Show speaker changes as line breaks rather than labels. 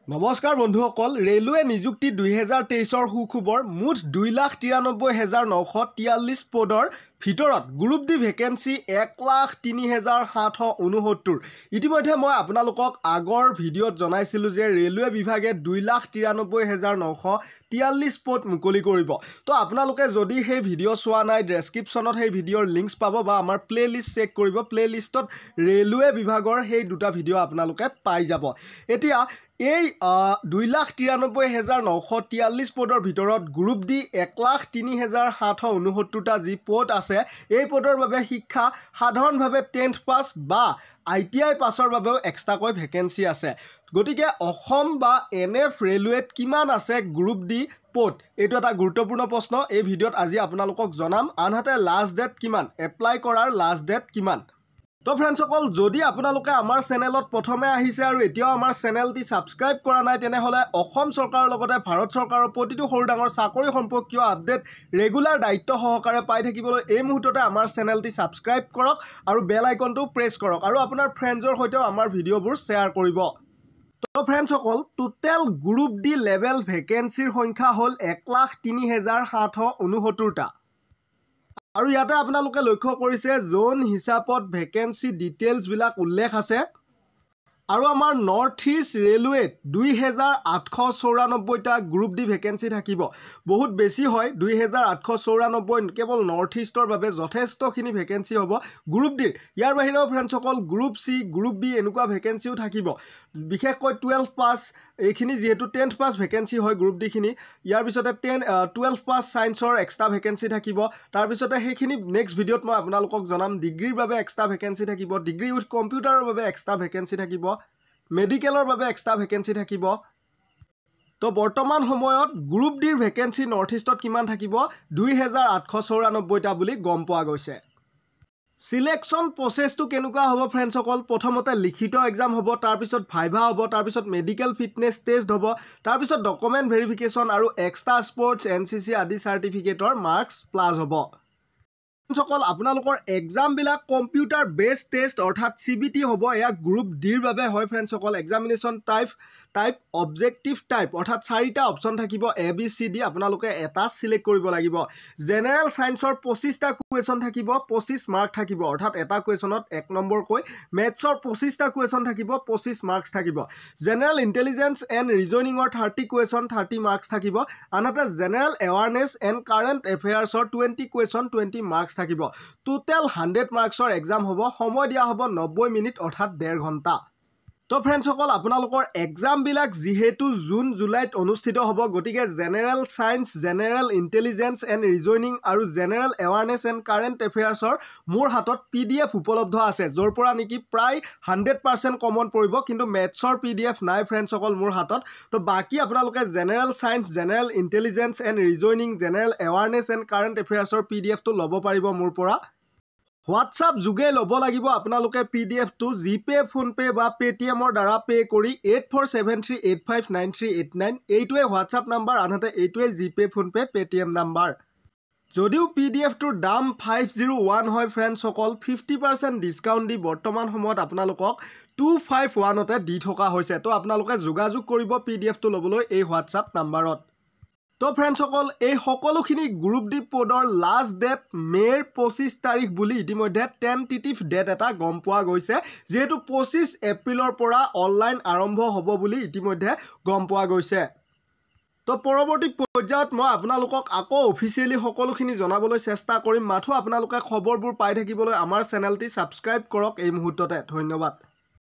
নমস্কাৰ বন্ধুসকল ৰেলৱে নিযুক্তি 2023 সুখবৰ মুঠ 2,93,943 পদৰ ভিতৰত গ্ৰুপ ডি ভেকেন্সি 1,03,769 ইতিমধ্যে মই আপোনালোকক আগৰ ভিডিঅ'ত জনাইছিলোঁ যে ৰেলৱে বিভাগে 2,93,943 পদ মুকলি কৰিব তো আপোনালোকে যদি সেই ভিডিঅ' চোৱা নাই ডেছক্ৰিপশ্যনত সেই ভিডিঅ'ৰ লিংকছ পাব বা আমাৰ প্লেলিষ্ট চেক কৰিব প্লেলিষ্টত ৰেলৱে বিভাগৰ সেই দুটা ভিডিঅ' আপোনালোকে পাই যাব এতিয়া এই 2,93,943 পদৰ ভিতৰত গ্ৰুপ ডি 1,03,769টা যি পদ আছে এই পদৰ বাবে শিক্ষা সাধাৰণভাৱে 10th পাছ বা ITI পাছৰ বাবেও এক্সট্ৰাকৈ ভেকেন্সি আছে গতিকে অসম বা NF ৰেলৱেত কিমান আছে গ্ৰুপ ডি পদ এইটো এটা গুৰুত্বপূৰ্ণ প্ৰশ্ন এই ভিডিঅ'ত আজি আপোনালোকক জনাম আনহাতে লাষ্ট ডেট কিমান এপ্লাই কৰাৰ লাষ্ট ডেট কিমান তো ফ্ৰেণ্ডসকল যদি আপোনালোকে আমাৰ চেনেলত প্ৰথমে আহিছে আৰু এতিয়াও আমাৰ চেনেলটি সাবস্ক্ৰাইব কৰা নাই তেনেহলে অসম চৰকাৰৰ লগতে ভাৰত চৰকাৰৰ প্ৰতিটো সৰু ডাঙৰ চাকৰি সম্পৰ্কীয় আপডেট ৰেগুলাৰ দায়িত্ব সহকাৰে পাই থাকিবলৈ এই মুহূৰ্ততে আমাৰ চেনেলটি সাবস্ক্ৰাইব কৰক আৰু বেল আইকনটো প্ৰেছ কৰক আৰু আপোনাৰ ফ্ৰেণ্ডছৰ সৈতেও আমাৰ ভিডিঅ'বোৰ শ্বেয়াৰ কৰিব তো ফ্ৰেণ্ডসকল টোটেল গ্ৰুপ ডি লেভেল ভেকেন্সিৰ সংখ্যা হ'ল 1,03,769টা আৰু ইয়াতে আপোনালোকে লক্ষ্য কৰিছে জোন হিচাপত ভেকেন্সি ডিটেইলছ বিলাক উল্লেখ আছে আৰু আমাৰ নৰ্থ ইষ্ট ৰেলৱেত 2,894টা গ্ৰুপ ডি ভেকেন্সি থাকিব বহুত বেছি হয় 2,894 কেৱল নৰ্থ ইষ্টৰ বাবে যথেষ্টখিনি ভেকেন্সি হ'ব গ্ৰুপ ডিৰ ইয়াৰ বাহিৰেও ফ্ৰেণ্ডসকল গ্ৰুপ চি গ্ৰুপ বি এনেকুৱা ভেকেন্সিও থাকিব বিশেষকৈ 12 পাছ এইখিনি যেহেতু 10th পাছ ভেকেন্সি হয় গ্ৰুপ ডি খিনি ইয়াৰ পিছতে 12 পাছ সায়েন্সৰ এক্সট্ৰা ভেকেন্সি থাকিব তাৰ পিছতে সেইখিনি নেক্সট ভিডিঅ'ত মই আপোনালোকক জনাম ডিগ্ৰীৰ বাবে এক্সট্ৰা ভেকেন্সি থাকিব ডিগ্ৰী উইথ কম্পিউটাৰৰ বাবে এক্সট্ৰা ভেকেন্সি থাকিব মেডিকেলৰ বাবে এক্সট্ৰা ভেকেন্সি থাকিব তো বৰ্তমান সময়ত গ্ৰুপ ডিৰ ভেকেন্সি নৰ্থ ইষ্টত কিমান থাকিব 2,894টা বুলি গম পোৱা গৈছে সিলেকশন প্ৰসেসটো কেনেকুৱা হ'ব ফ্ৰেণ্ডসকল প্ৰথমতে লিখিত এক্সাম হ'ব তাৰ পিছত ভাইভা হ'ব তাৰ পিছত মেডিকেল ফিটনেস টেষ্ট হ'ব তাৰ পিছত ডকুমেন্ট ভেৰিফিকেশন আৰু এক্সট্ৰা স্পৰ্টছ NCC আদি সাৰ্টিফিকেটৰ মাৰ্কস প্লাস হ'ব সকল আপোনালোকৰ এক্সাম বিলাক কম্পিউটাৰ বেস টেষ্ট অৰ্থাৎ CBT হ'ব এয়া গ্ৰুপ ডিৰ বাবে হয় ফ্ৰেণ্ডছ সকল এক্সামিনেশন টাইপ অবজেক্টিভ টাইপ অৰ্থাৎ 4টা অপচন থাকিব ABCD আপোনালোকে এটা সিলেক্ট কৰিব লাগিব জেনাৰেল সায়েন্সৰ 25টা কোৱেশ্চন থাকিব 25 মাৰ্ক থাকিব অৰ্থাৎ এটা কোৱেশ্চনত 1 নম্বৰ কৈ মেথছৰ 25টা কোৱেশ্চন থাকিব 25 মাৰ্কস থাকিব জেনাৰেল ইন্টেলিজেন্স এণ্ড ৰিজনিংৰ 30 কোৱেশ্চন 30 মাৰ্কস থাকিব আনহাতে জেনাৰেল এৱাৰনেছ এণ্ড কাৰেন্ট এফেয়াৰ্ছৰ 20 কোৱেশ্চন 20 মাৰ্কস থাকিব টোটাল 100 মাৰ্কসৰ এক্সাম হ'ব সময় দিয়া হ'ব 90 মিনিট অৰ্থাৎ 1.5 ঘণ্টা তো ফ্ৰেণ্ডছ সকল আপোনালোকৰ এক্সাম বিলাক যেহেতু জুন জুলাইত অনুষ্ঠিত হ'ব গতিকে general science general intelligence and reasoning আৰু জেনাৰেল এৱাৰনেছ এণ্ড কাৰেন্ট এফেয়াৰ্ছৰ মোৰ হাতত PDF উপলব্ধ আছে যৰ পৰা নেকি প্ৰায় 100% কমন পৰিব কিন্তু মেথছৰ PDF নাই ফ্ৰেণ্ডছ সকল মোৰ হাতত তো বাকি আপোনালোকে general science general intelligence and reasoning general awareness and current এফেয়াৰ্ছৰ PDF টো ল'ব পাৰিব মোৰ পৰা WhatsApp যোগে ল'ব লাগিব আপোনালোকে PDF টো জিপে ফোনপে বা পেটিএমৰ দ্বাৰা পে কৰি 8473859389 এইটোৱে WhatsApp নাম্বাৰ আনহাতে এইটোৱে জিপে ফোনপে পেটিএম নাম্বাৰ যদিও PDF টোৰ দাম 501 হয় ফ্ৰেণ্ডছ সকল 50% ডিসকাউন্ট দি বৰ্তমান সময়ত আপোনালোকক 251 তে দি থকা হৈছে তো আপোনালোকে যোগাযোগ কৰিব PDF টো ল'বলৈ এই WhatsApp নাম্বাৰত তো ফ্ৰেণ্ডছ সকল এই সকলোখিনি গ্ৰুপ ডি পদৰ লাষ্ট ডেট মেৰ 25 তাৰিখ বুলি ইতিমধ্যে টেন্টেটিভ ডেট এটা গম পোৱা গৈছে যেহেতু 25 এপ্ৰিলৰ পৰা অনলাইন আৰম্ভ হ'ব বুলি ইতিমধ্যে গম পোৱা গৈছে তো পৰৱৰ্তী পৰ্যায়ত মই আপোনালোকক আকৌ অফিচিয়েলি সকলোখিনি জনাবলৈ চেষ্টা কৰিম মাথো আপোনালোকে খবৰবোৰ পাই থাকিবলৈ আমাৰ চেনেলটি সাবস্ক্ৰাইব কৰক এই মুহূৰ্ততে ধন্যবাদ